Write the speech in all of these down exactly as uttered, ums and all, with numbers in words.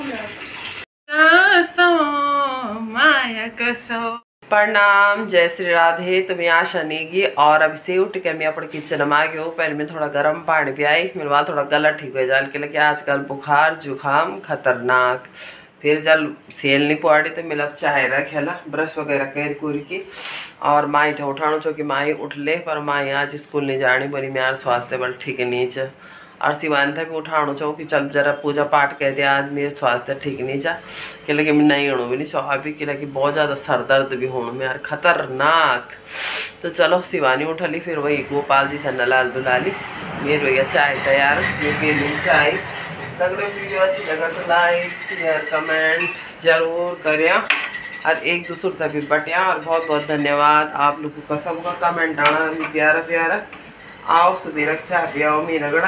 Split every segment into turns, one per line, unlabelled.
माया कसो। प्रणाम, जय श्री राधे। तो मैं आशा नेगी और अभी से उठ के मैं अपने किचन में आ गई हूँ। पहले मैं थोड़ा गर्म पानी भी आई, मेरे वहाँ थोड़ा गला ठीक हो जाए के लगे आजकल बुखार जुकाम खतरनाक। फिर जल सेल नहीं पड़ी तो मिला चाय रखे ला ब्रश वगैरह कर कुर की और माई थे उठाणो चो कि माई उठ ले, पर माई आज स्कूल नहीं जानी बोली मेरा स्वास्थ्य बल ठीक नहीं च। और शिवान था भी उठाणो चाहो कि चल जरा पूजा पाठ कह दिया आज मेरे स्वास्थ्य ठीक नहीं जा कि लगे मैं नहीं हूँ भी नहीं स्वाभाविक कि लगे बहुत ज़्यादा सर दर्द भी होने में यार खतरनाक। तो चलो शिवानी उठा ली, फिर वही गोपाल जी थे नलाल दुलाली मेरे भैया चाय तैयार ये पी ली चाय। तगड़े वीडियो अच्छी लगा तो लाइक शेयर कमेंट जरूर करें और एक दूसरे तक भी बटिया। और बहुत बहुत धन्यवाद आप लोगों का सबका कमेंट आना प्यारा प्यारा। आओ सुबह चाय पियाओ मेरा गड़ा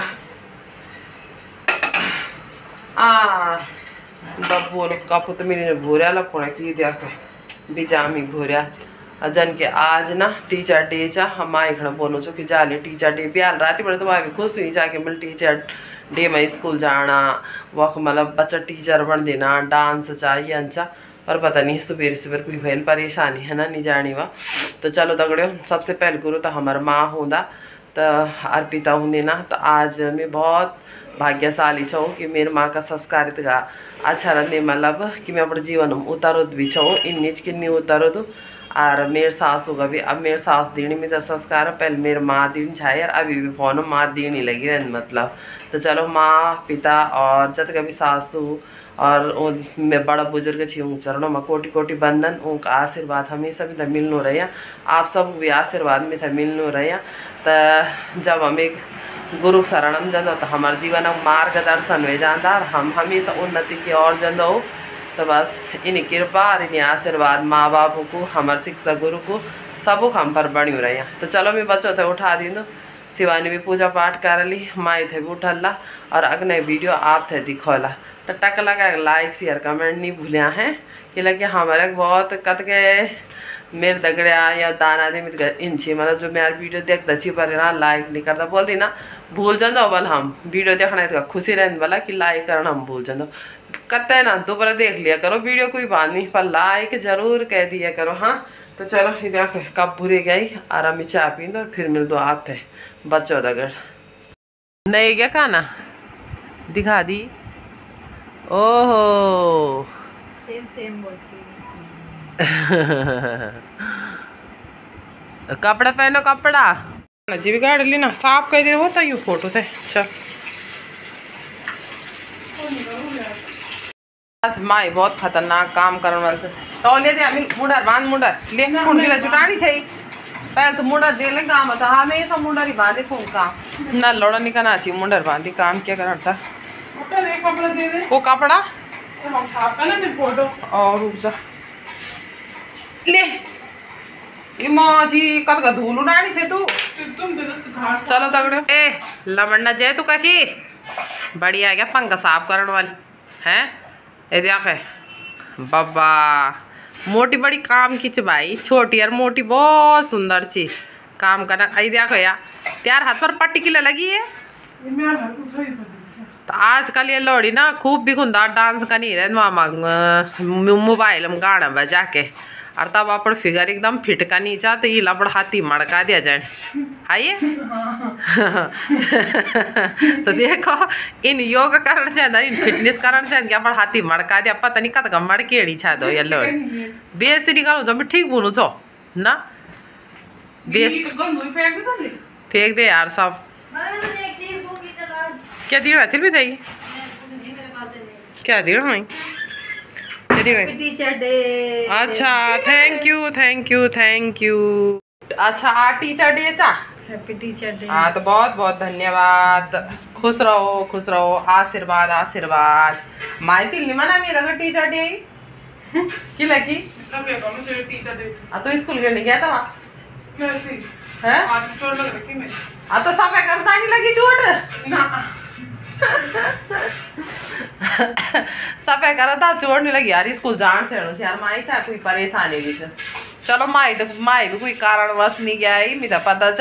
आ बोल कपू तो मेरी भूरिया लपड़ा की दिया बिजामी भूरिया जन के आज ना टीचर डे चा हम आए खड़ा बोलो चो कि जाले टीचर डे भी आल रात बड़े तो वह भी खुश हुई जाके मिल टीचर डे में स्कूल जाना वह मतलब बच्चा टीचर बन देना डांस चाहिए अंचा। पर पता नहीं सुबह सुबह कोई भैल परेशानी है ना नहीं जानी वह। तो चलो दगड़े सबसे पहले गुरु तो हमारा माँ होंदा तो अर्पिता होंगे ना। तो आज मैं बहुत भाग्यशाली छूँ कि मेरी माँ का संस्कारित का अच्छा रहने मतलब कि मैं अपने जीवन में उतारुद भी छूँ इन नीच कि नहीं उतारुद। और मेरे सासू का भी अब मेरे सास दीनी में तो संस्कार पहले मेरे माँ दीन छाए यार अभी भी फोन माँ दीनी लगी रहने मतलब। तो चलो माँ पिता और जत का भी सासू और मैं बड़ा बुजुर्ग छी उन चरणों में कोटि कोटि बंधन उनका आशीर्वाद हमेशा भी तो मिलनो रहा। आप सब भी आशीर्वाद में था मिलनो रहा। तो जब हमें गुरु शरणम जंदो तो हमारे जीवन में मार्गदर्शन हो जाता और हम हमेशा उन्नति की ओर जंदो। तो बस इन कृपा और इन आशीर्वाद माँ बाप को हमारे शिक्षक गुरु को सबको हम पर बनी रहे। तो चलो मैं बच्चों थे उठा दी दो शिवानी भी पूजा पाठ कर ली माई थे भी उठल और अगले वीडियो आप थे दिखोला। तो टक लगा लाइक शेयर कमेंट नहीं भूलिया हैं कि लगे हमारे बहुत कत के मेरे दगड़िया या दाना दे मित इंची मतलब जो मेरा वीडियो देखता छी पर ना लाइक नहीं करता बोल दी ना भूल जाओ बल हम वीडियो देखना है तो खुशी रहने वाला कि लाइक करना हम भूल जाओ कत्ते ना दोबारा देख लिया करो वीडियो कोई बात नहीं पर लाइक जरूर कह दिया करो। हाँ तो चलो ये देखो कब बुरी गई आराम चाय पी दो फिर मिल दो आप थे बच्चों दगड़ नहीं क्या खाना दिखा दी। ओहो
सेम सेम
कपड़ा पहनो कपड़ा जी भी गाड़ ली ना साफ कर दे होता यू फोटो थे चल बस माई बहुत खतरनाक काम करने वाले से तो ले दे मुंडर बांध मुंडर ले मुंड के लिए जुटानी चाहिए पहले तो मुंडर दे ले काम था हाँ नहीं सब मुंडर ही बांधे खूब काम ना लौड़ा नहीं करना चाहिए मुंडर बांधी काम क्या करना था
कपड़ा दे दे
वो कपड़ा
तो हम साफ करना फिर फोटो
और रुक जा ले माँ जी कद का धूल उड़ानी छे तू
तुम दे दो
चलो तगड़े ए लमड़ना जय तू काकी बढ़िया क्या पंखा साफ करने वाली हैं ये देख है बाबा मोटी बड़ी काम खींच भाई छोटी और मोटी बहुत सुंदर चीज काम करना आई देखो यार त्यार हाथ पर पट्टी किले लगी है। तो आजकल ये लोड़ी ना खूब भी खुंदा डांस का नहीं रहे मामा मोबाइल में गाना बजा के और तब अपन फिगर एकदम फिट का नहीं चाहते ये लपड़ हाथी मड़का दिया जाए आइए। तो देखो इन योग कारण से इन फिटनेस कारण से अपन हाथी मड़का दिया पता नहीं कत मड़केड़ी छा दो ये लोग बेजती निकालो तो मैं ठीक बोलूँ छो ना बेस फेंक दे यार सब क्या दी रहा भी थी क्या दी रहा
टीचर डे
अच्छा thank you thank you thank you अच्छा आ टीचर डे चा
हैप्पी टीचर डे।
हाँ तो बहुत बहुत धन्यवाद खुश रहो खुश रहो आशीर्वाद आशीर्वाद माहिती नहीं मना मेरा का टीचर डे की लगी
टीचर डे
आ तो स्कूल के नहीं गया था हैं
आज चोट लग रही मैं
आ तो सब करता नहीं लगी चोट
ना
सफाई करा था चोट नहीं लगी यार स्कूल जान से यार माई चा कोई परेशानी भी चलो माई तो माई भी कोई कारणवश नहीं गया ही मेरा पता चा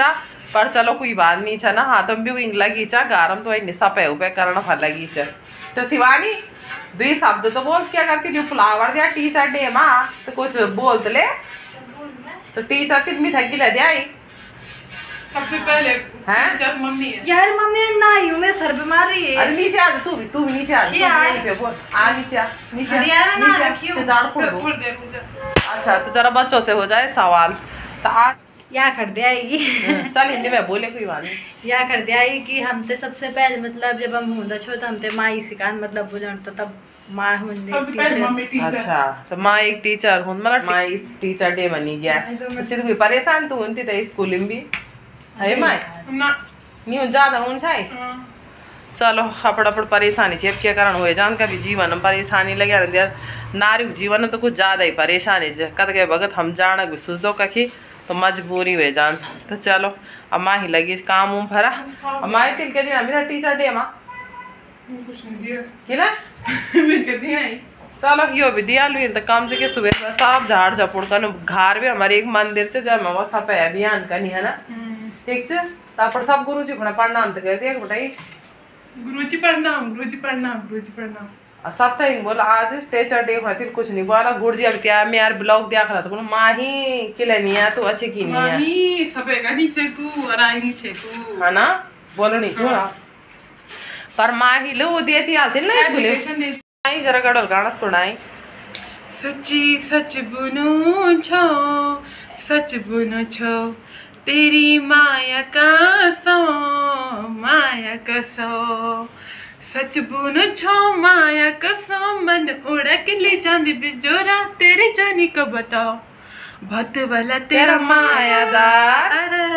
पर चलो कोई बात नहीं छा ना हाँ तुम भी विंग लगी चा गारम तो निशा पे उपे करना फल लगी चा तो शिवानी दुई शब्द तो बोल क्या करती जो फ्लावर दिया टीचर डे माँ तो कुछ बोलते ले तो टीचर कितनी थकी ले दिया
सबसे पहले
हैं
जब मम्मी है
यार मम्मी ना ही हूँ मैं सर पे मार रही है।
अरे नीचे आ जा तू भी तू भी नीचे आ जा यहीं पे बोल आ नीचे आ नीचे
अरे यार मैं ना रखी हूँ।
झाड़ फोड़ दो
थोड़ी देर रुक जा।
अच्छा तो जरा बच्चों से हो जाए सवाल तो आज
यहाँ कर दिया आएगी
चल हिंदी में बोले कोई बात नहीं
यहाँ कर दिया आई कि हम ते सबसे पहले मतलब जब हम होंदा छो तो हम ते माँ ही सिखान मतलब बुझन तो तब माँ होंदे
सबसे पहले
टीचर
मम्मी टीचर
अच्छा तो माँ एक टीचर हूँ मतलब माँ इस टीचर डे बनी गया तो सिर्फ कोई परेशान तू होती तो स्कूल में भी है माँ
ना
नहीं हो ज्यादा हूँ छाई
हाँ।
चलो अपड़ अपड़ परेशानी छे क्या कारण हुए जान कभी जीवन में परेशानी लगे रहती यार नारी जीवन में तो कुछ ज्यादा ही परेशानी छे कद के भगत हम जाना भी सोच दो कखी तो मजबूरी हुए जान तो चलो अब माँ ही लगी काम उम भरा अब माँ तिल के दिन मेरा टीचर डे माँ
कुछ नहीं दिया
कि ना
मैं कहती नहीं
चलो यो भी दिया लुई तो काम से के सुबह साफ झाड़ झपुड़ कर घर भी हमारे एक मंदिर से जब मैं सब अभियान करनी है ना ठीक है तापर सब गुरु जी को प्रणाम तो कर दिया बेटा
गुरुजी प्रणाम गुरुजी प्रणाम गुरुजी प्रणाम
सब कहीं बोला आज टीचर डे खातिर कुछ नहीं बोला गुड़ जी अब क्या मैं यार ब्लॉग देख रहा था बोला माँ ही किले नहीं है तू अच्छी की नहीं है
माही सबेगा नीचे तू और आई नीचे तू
है ना बोलो नहीं छोड़ा पर माँ ही लो देती आती ना
एप्लीकेशन दे
आई जरा गड़ल गाना सुनाई
सच्ची सच बुनो छो सच बुनो छो तेरी माया का सो माया का सो सच बुनो छो माया का सो मन उड़ा के ले जाने बिजोरा तेरे जाने को बताओ भक्त वाला तेरा मायादार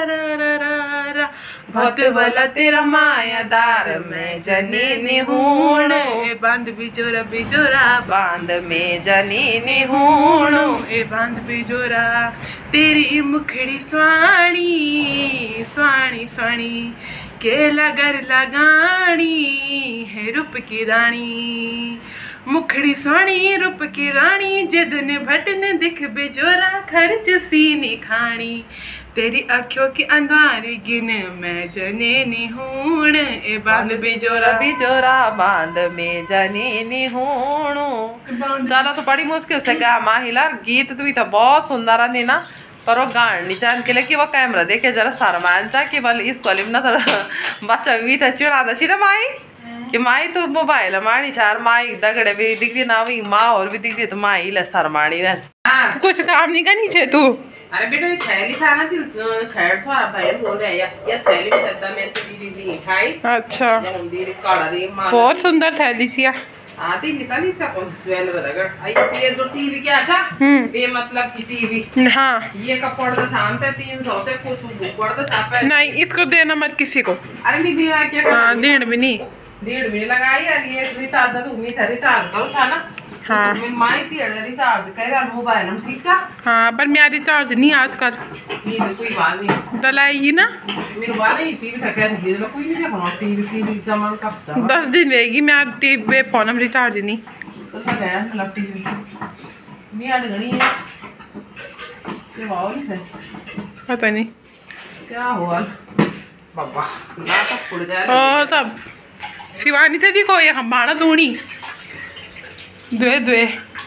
भक्त वाला तेरा मायादार मैं जनीनी हूण ए बांध बिजोरा बिजोरा
बांध में जनीनी हूणो
ए बांध बिजोरा तेरी मुखड़ी स्वाणी स्वाणी स्वाणी के लगर लगानी है रूप की रानी मुखड़ी स्वाणी रूप की रानी जिदन भटन दिख बिजोरा खर्च सीनी खानी तेरी आँखों की अंधारी गिन मैं जनेनी हूण ए बांध बिजोरा
बिजोरा बांध में जनीनी हूणो चलो तो बड़ी मुश्किल से गा माहिला गीत तो तो बहुत सुंदर है ना पर वो गान नहीं चाह के लिए कि वो कैमरा देखे जरा शर्मान चा कि बल इस कॉलेज में ना थोड़ा बच्चा भी था चिड़ा था चिड़ा माई कि माई तो मोबाइल मानी चार माई दगड़े भी दिखती ना भी माँ और भी दिखती तो माई ले शर्मानी रह
कुछ काम नहीं करनी चाहिए तू
अरे बेटा ये थैली था ना थी खैर सारा भाई बोल रहे या ये थैली में दद्दा में तो दीदी दी छाई
अच्छा
जब हम दीदी काढ़ा दी मां
बहुत सुंदर थैली सिया
आती निता नहीं सा कौन ज्वेल बदगर आई ये जो टीवी क्या था ये मतलब की टीवी
हाँ
ये का पड़ता शांत तीन सौ से कुछ पड़ता छापे
नहीं इसको देना मत किसी को
अरे नहीं दीड़ा क्या
हाँ डेढ़ भी नहीं
डेढ़ महीने लगाई यार ये रिचार्ज तो उम्मीद है रिचार्ज करो था ना
हाँ
मैं माई थी रिचार्ज कर रहा मोबाइल हम ठीक था
हाँ पर मेरा रिचार्ज नहीं आजकल
नहीं तो कोई बात नहीं
डलाएगी ना
मेरे वाले ही टीवी था कह रही कोई नहीं देखो टीवी टीवी जमा कब जा
दस दिन रहेगी मेरा टीवी पे फोन में रिचार्ज नहीं
तो क्या है मतलब टीवी नहीं आने गनी है ये वाव नहीं है
पता नहीं
क्या हुआ बाबा ना तो पड़ जाए
और तब शिवानी थे देखो ये हमारा दूनी द्वे द्वे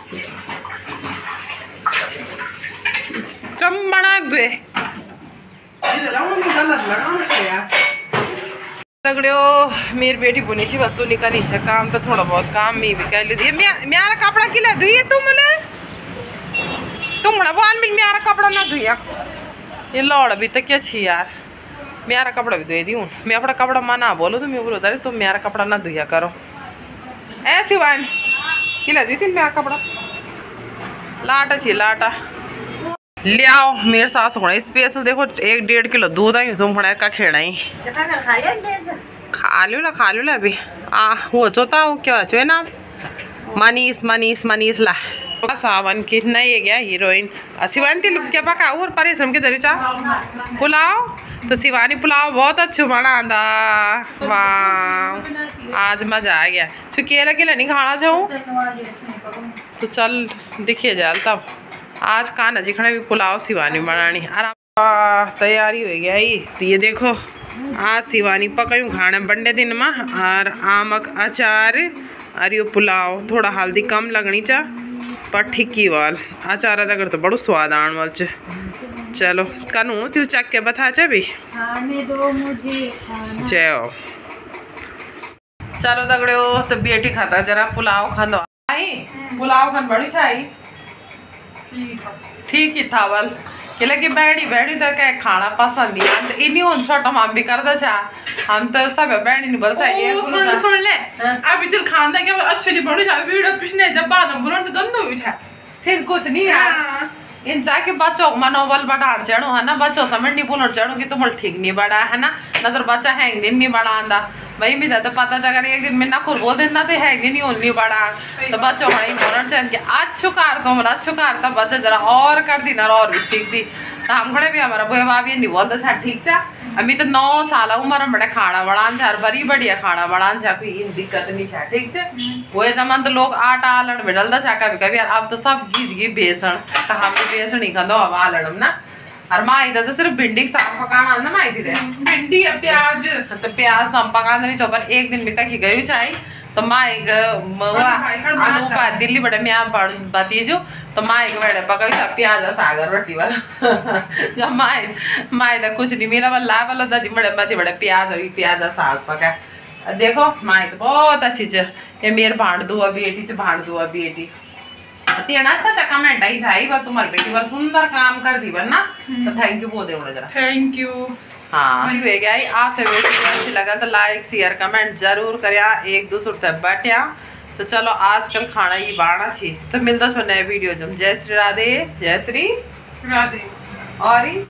चमड़ा द्वे
लगड़ो मेरी बेटी बुनी थी बस तू निका नहीं से काम तो थोड़ा बहुत काम में भी कर ली मेरा कपड़ा किला धुई तुम ले तुम बड़ा बाल मिल मेरा कपड़ा ना धुया ये लौड़ भी तक क्या छी यार मेरा कपड़ा भी धुए दी हूँ मैं अपना कपड़ा मना बोलो तो मैं बोलो अरे तुम मेरा कपड़ा ना धुया करो ऐसी वान किला दी थी मेरा कपड़ा लाटा छी लाटा ले आओ मेरे सास होना स्पेशल देखो एक डेढ़ किलो दूध आई तुम होना का खेड़ा ही खा लो ना खा लो ना अभी आ वो चोता हो क्या चो नाम मनीष मनीष मनीष ला सावन की नहीं है क्या हीरोइन शिवानी तिल क्या पका और परेशान के दरी चा पुलाव तो शिवानी पुलाव बहुत अच्छा बना था वाह आज मजा आ गया सो केला केला नहीं खाना चाहूँ तो चल दिखिए जाल तब आज कान्हा जी खड़े भी पुलाव शिवानी बनानी आराम आ, तैयारी हो गया ही तो ये देखो आज शिवानी पकायूँ खाना बंडे दिन में और आमक अचार और यो पुलाव थोड़ा हल्दी कम लगनी चा पर ठिक्की वाल अचार अगर तो बड़ो स्वाद आने वाल च चलो कनू तिल चक के बता चा भी
खाने दो मुझे खाना।
चलो चलो दगड़े हो तो बेटी खाता जरा पुलाव खान दो आई पुलाव खान बड़ी छाई ठीक ही था वाल कि कि बैडी बैडी तो क्या खाना पसंद ही तो इन्हीं उन छोटा हम भी करता छा हम तो सब बैडी नहीं बोलता ये
सुन सुन ले अभी तिल खाना क्या अच्छे नहीं बनी छा वीडियो पिछने जब बाद हम बुलाते तो गंदो हुई छा
सिर कुछ नहीं है इन जाके बच्चों मनोबल बढ़ाड़ चढ़ो है ना बच्चों समझ नहीं बोलो चढ़ो कि तुम ठीक नहीं बढ़ा है ना न तो बच्चा है दिन नहीं बढ़ा आंदा भाई मेरा तो पता चला एक दिन में ना खुद बोल देना तो है नहीं उन्नी बड़ा तो बच्चों हमारी बोलना चाहिए कि अच्छु कार को हमारा अच्छु कार था बच्चा जरा और कर दी ना और भी सीख दी तो हम खड़े भी हमारा बुआ भाभी नहीं बोलता छा ठीक चा अभी तो नौ साल उम्र में बड़ा खाना बढ़ान छा बड़ी बढ़िया खाना बढ़ान छा कोई दिक्कत नहीं छा ठीक छा वो जमान तो लोग आटा आलण में डलता छा कभी कभी अब तो सब घीच घी बेसन तो हम भी बेसन ही खाते अब आलण ना और माँ इधर तो सिर्फ भिंडी साग पकाना ना माँ इधर
भिंडी प्याज
तो प्याज हम पकाना नहीं चौपर एक दिन में कहीं गई चाहिए तो माँ एक अनुपा दिल्ली बड़े मैं आप बतीजो तो माँ एक बड़े पका प्याज सागर रोटी वाला जब माँ माँ इधर कुछ नहीं मिला वाला वाला दादी बड़े बती बड़े प्याज हुई प्याज साग पका देखो माँ तो बहुत अच्छी च ये मेरे भाड़ दुआ बेटी च भाड़ दुआ बेटी तेना अच्छा अच्छा कमेंट आई जाई बस तुम्हारी बेटी बस सुंदर काम कर दी वरना तो थैंक यू बोल दे जरा
थैंक यू
हाँ हो गया आप वीडियो अच्छी लगा तो लाइक शेयर कमेंट जरूर करिया एक दूसरे तक बटिया तो चलो आजकल खाना ही बाढ़ा छी तो मिलता सो नए वीडियो जम जय श्री राधे जय श्री
राधे
और